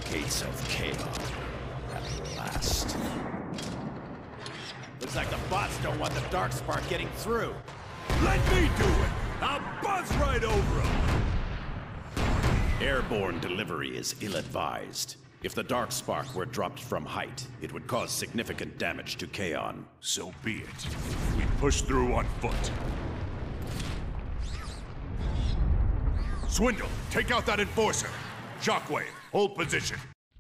Gates of Chaos. At last. Looks like the bots don't want the Darkspark getting through. Let me do it! I'll buzz right over them! Airborne delivery is ill-advised. If the Darkspark were dropped from height, it would cause significant damage to Kaon. So be it. We push through on foot. Swindle, take out that Enforcer. Shockwave, hold position.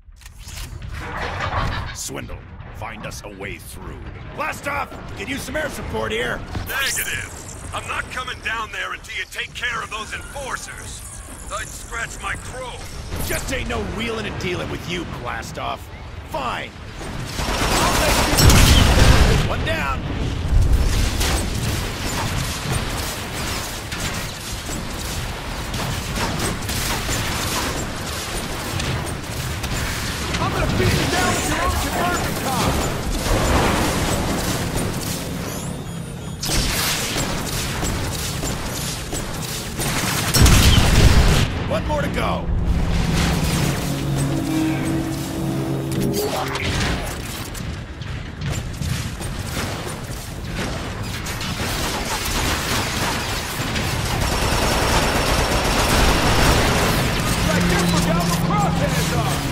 Swindle, find us a way through. Blast off! Could use some air support here. Negative. I'm not coming down there until you take care of those Enforcers. I'd scratch my crow. Just ain't no wheeling and dealing with you, Blast off. Fine. One down. I'm gonna beat you down with your own conversion car. One more to go. Like you forgot what crosshairs are.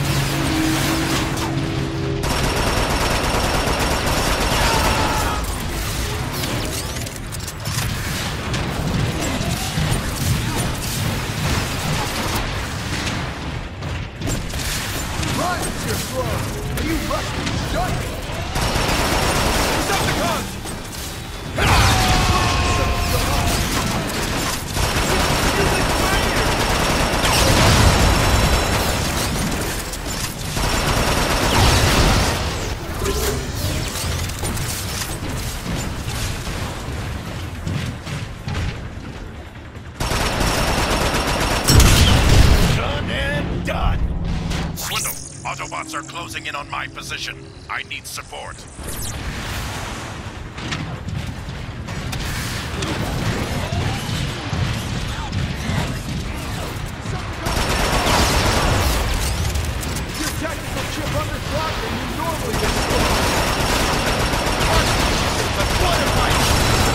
Autobots are closing in on my position. I need support. Your tactical chip undershot than you normally destroy. Let's fight!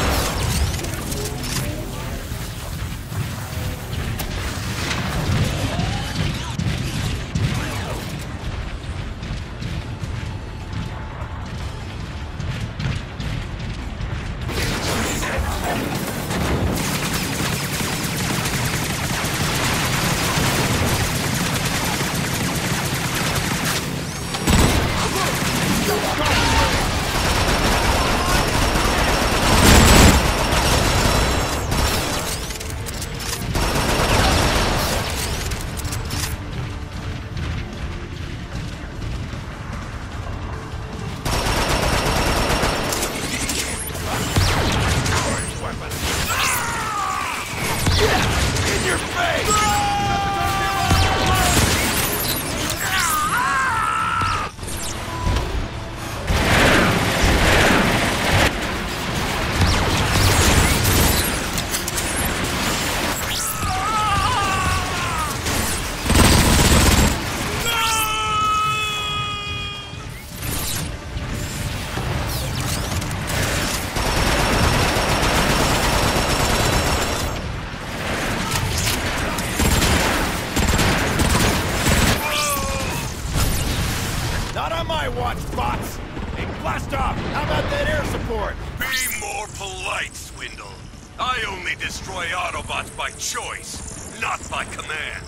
Bots! Hey, blast off! How about that air support? Be more polite, Swindle. I only destroy Autobots by choice, not by command.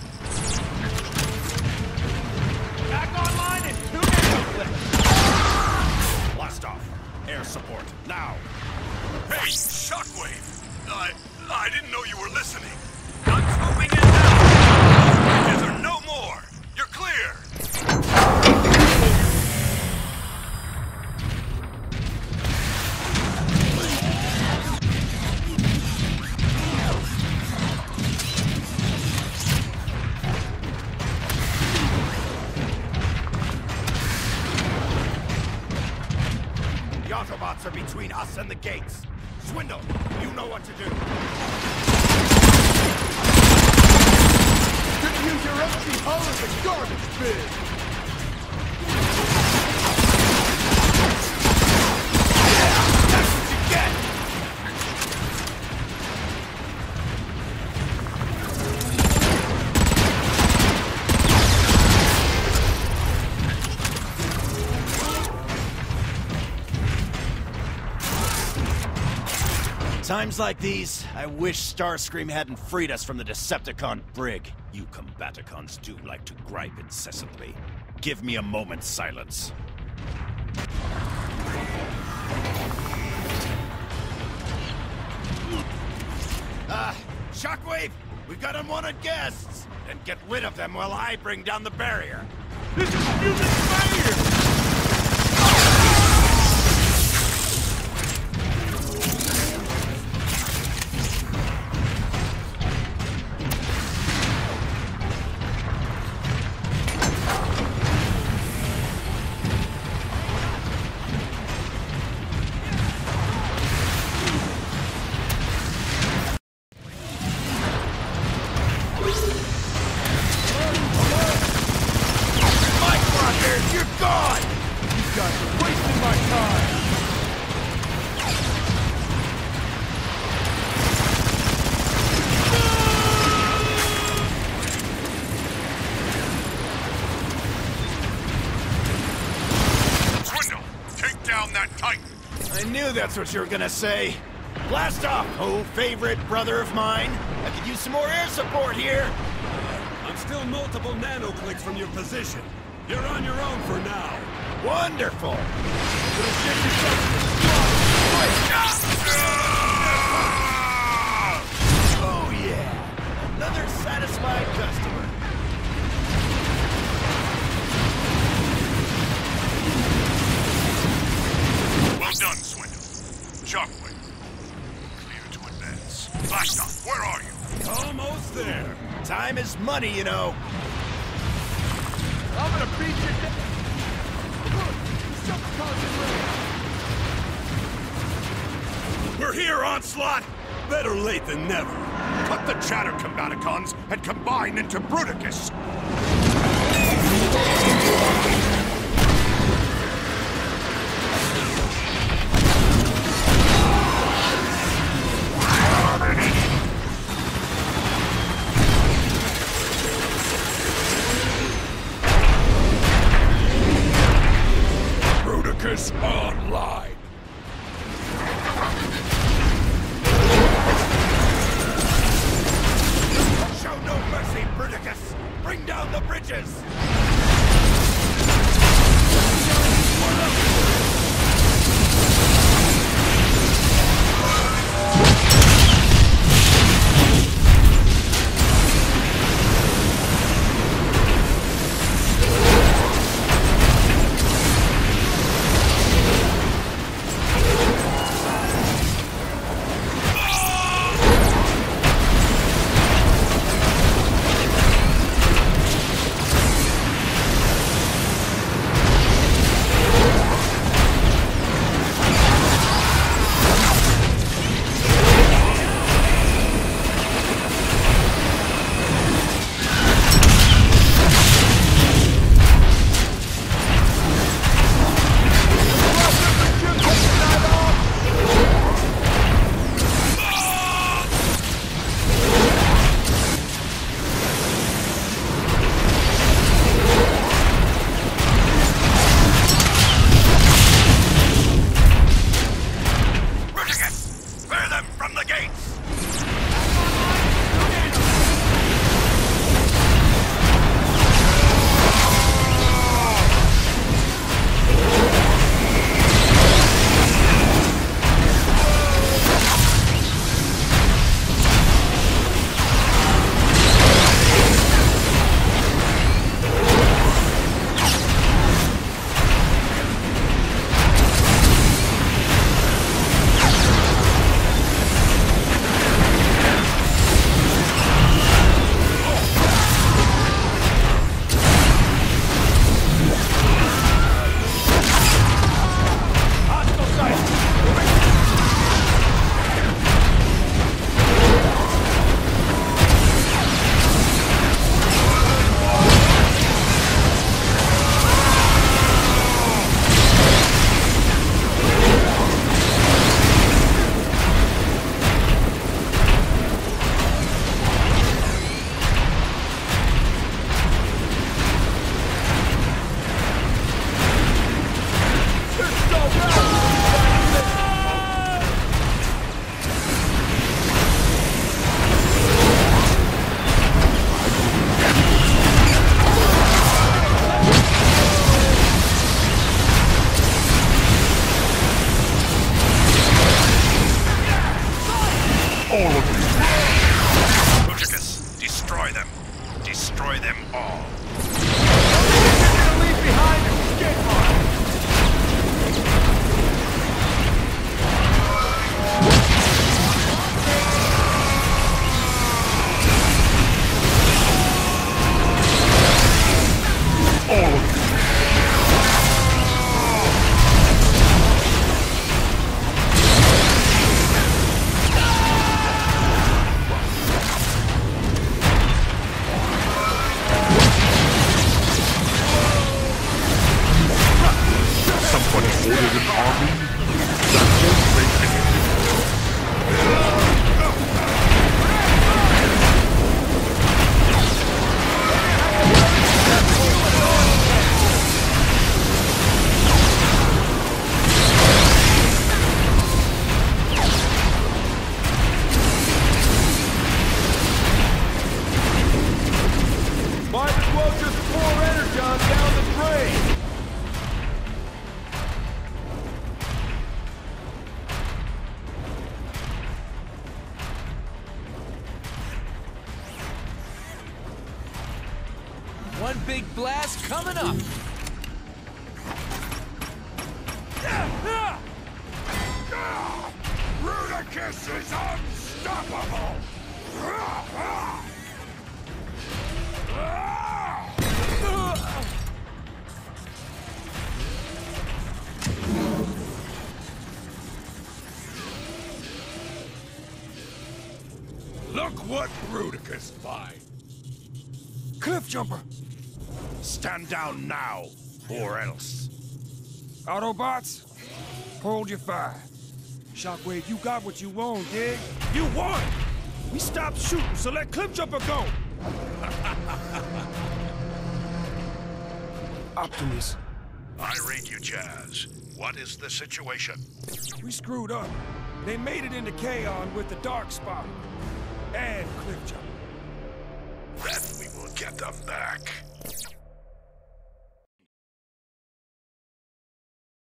Back online in 2 minutes! Blast off! Air support, now! Hey, Shockwave! I didn't know you were listening. I'm swooping in now! Bridges are no more! You're clear! The Autobots are between us and the gates. Swindle, you know what to do. Could use your empty hull as a garbage bin. Times like these, I wish Starscream hadn't freed us from the Decepticon brig. You Combaticons do like to gripe incessantly. Give me a moment's silence. Shockwave! We've got unwanted guests! Then get rid of them while I bring down the barrier! This is mutant fire! I knew that's what you were gonna say. Blast off, oh favorite brother of mine. I could use some more air support here. I'm still multiple nanoclicks from your position. You're on your own for now. Wonderful. Oh yeah, another satisfied customer. Well done, Swindle. Shockwave. Clear to advance. Blast off, where are you? Almost there. Time is money, you know. I'm gonna beat you down. We're here, Onslaught! Better late than never. Cut the chatter, Combaticons, and combine into Bruticus! Bruticus online! Show no mercy, Bruticus! Bring down the bridges! but ordered an army that won't make anything. Might as well just pour Energon down the drain! One big blast coming up! Rudicus is unstoppable! Look what Rudicus finds! Cliff Jumper! Stand down now, or else. Autobots, hold your fire. Shockwave, you got what you want, dig? You won! We stopped shooting, so let Cliff Jumper go! Optimus, I read you, Jazz. What is the situation? we screwed up. They made it into Kaon with the Darkspark. And Cliff Jumper. Then we will get them back.